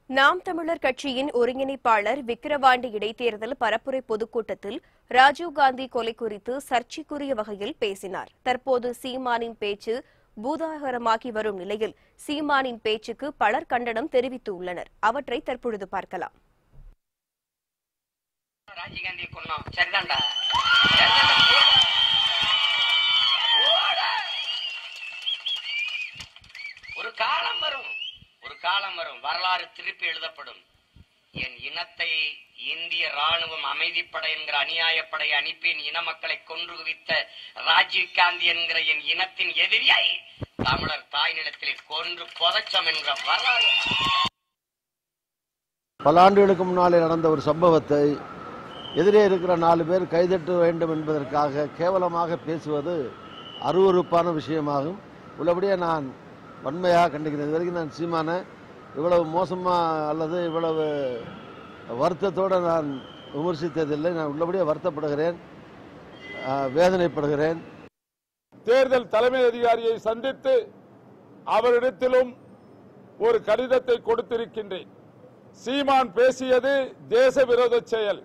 நாம் தமிழர் கட்சியின் ஒருங்கிணைப்பாளர் விக்கிரவாண்டி இடைத்தேர்தல் பரப்புரை பொதுக்கூட்டத்தில் ராஜீவ்காந்தி கொலை குறித்து சர்ச்சைக்குரிய வகையில் பேசினார். தற்போது சீமானின் பேச்சு பூதாகரமாகி வரும் நிலையில் சீமானின் பேச்சுக்கு பலர் கண்டனம் தெரிவித்துள்ளனர். அவற்றை தற்பொழுது பார்க்கலாம். ஒரு காலம் வரும், வரலாறு திருப்பி எழுதப்படும். என் இனத்தை இந்திய ராணுவம் அமைதிப்படை என்கிற அநியாயப்படை அனுப்பி இன மக்களை கொன்று குவித்த ராஜீவ்காந்தி என்கிற என் இனத்தின் எதிரியை தமிழர் தாய் நிலத்தில் கொன்று புதைச்சம் என்கிற வரலாறு. பல ஆண்டுகளுக்கு முன்னாலே நடந்த ஒரு சம்பவத்தை எதிரே இருக்கிற 4 பேர் கைதட்ட வேண்டும் என்பதற்காக கேவலமாக பேசுவது அருவருப்பான விஷயமாகும். உள்ளபடியே நான் வன்மையாக கண்டிக்கிறேன். இது வரைக்கும் நான் சீமான இவ்வளவு மோசமாக அல்லது இவ்வளவு வருத்தத்தோடு நான் விமர்சித்ததில்லை. நான் உள்ளபடியே வருத்தப்படுகிறேன், வேதனைப்படுகிறேன். தேர்தல் தலைமை அதிகாரியை சந்தித்து அவரிடத்திலும் ஒரு கடிதத்தை கொடுத்திருக்கின்றேன். சீமான் பேசியது தேச விரோத செயல்.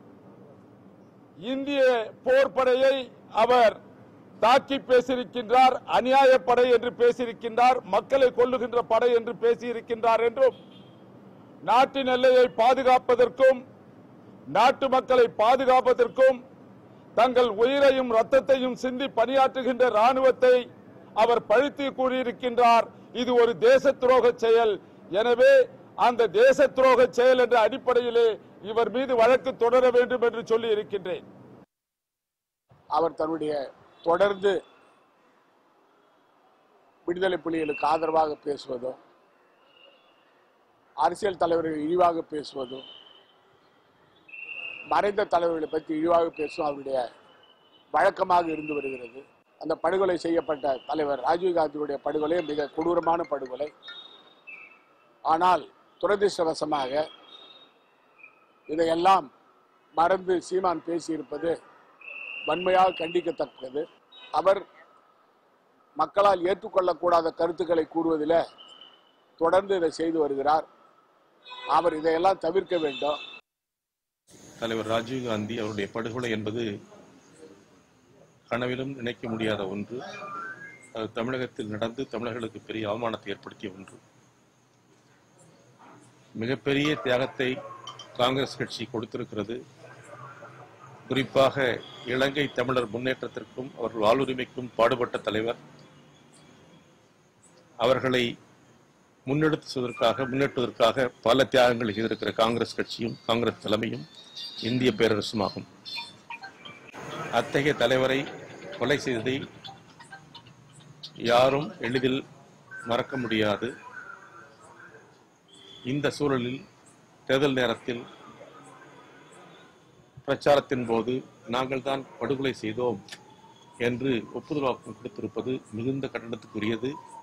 இந்திய போர்ப்படையை அவர் தாக்கி பேசியிருக்கின்றார், அநியாயப்படை என்று பேசியிருக்கின்றார், மக்களை கொல்லுகின்ற படை என்று பேசியிருக்கின்றார் என்றும், நாட்டின் எல்லையை பாதுகாப்பதற்கும் நாட்டு மக்களை பாதுகாப்பதற்கும் தங்கள் உயிரையும் ரத்தத்தையும் சிந்தி பணியாற்றுகின்ற ராணுவத்தை அவர் பழித்து கூறியிருக்கின்றார். இது ஒரு தேச துரோக செயல். எனவே அந்த தேச துரோக செயல் என்ற அடிப்படையிலே இவர் மீது வழக்கு தொடர வேண்டும் என்று சொல்லி இருக்கின்றேன். அவர் தன்னுடைய தொடர்ந்து விடுதலை புலிகளுக்கு ஆதரவாக பேசுவதோ, அரசியல் தலைவர்கள் இழிவாக பேசுவதோ, மறைந்த தலைவர்களை பற்றி இழிவாக பேசும் அவருடைய வழக்கமாக இருந்து வருகிறது. அந்த படுகொலை செய்யப்பட்ட தலைவர் ராஜீவ்காந்தியுடைய படுகொலை மிக கொடூரமான படுகொலை. ஆனால் துரதிர்ஷ்டவசமாக இதையெல்லாம் மறந்து சீமான் பேசியிருப்பது வன்மையாக கண்டிக்கத்தக்கது. அவர் மக்களால் ஏற்றுக்கொள்ளக்கூடாத கருத்துக்களை கூறுவதில் தொடர்ந்து இதை செய்து வருகிறார். அவர் இதையெல்லாம் தவிர்க்க வேண்டும். தலைவர் ராஜீவ்காந்தி அவருடைய படுகொலை என்பது கனவிலும் நினைக்க முடியாத ஒன்று. அது தமிழகத்தில் நடந்து தமிழர்களுக்கு பெரிய அவமானத்தை ஏற்படுத்திய ஒன்று. மிகப்பெரிய தியாகத்தை காங்கிரஸ் கட்சி கொடுத்திருக்கிறது. குறிப்பாக இலங்கை தமிழர் முன்னேற்றத்திற்கும் அவர்கள் வாழ்வுரிமைக்கும் பாடுபட்ட தலைவர். அவர்களை முன்னேற்றுவதற்காக பல தியாகங்களை செய்திருக்கிற காங்கிரஸ் கட்சியும் காங்கிரஸ் தலைமையும் இந்திய பேரரசுமாகும். அத்தகைய தலைவரை கொலை செய்ததை யாரும் எளிதில் மறக்க முடியாது. இந்த சூழலில் தேர்தல் நேரத்தில் பிரச்சாரத்தின் போது நாங்கள் தான் படுகொலை செய்தோம் என்று ஒப்புதல் வாக்கு கொடுத்திருப்பது மிகுந்த கண்டனத்துக்குரியது.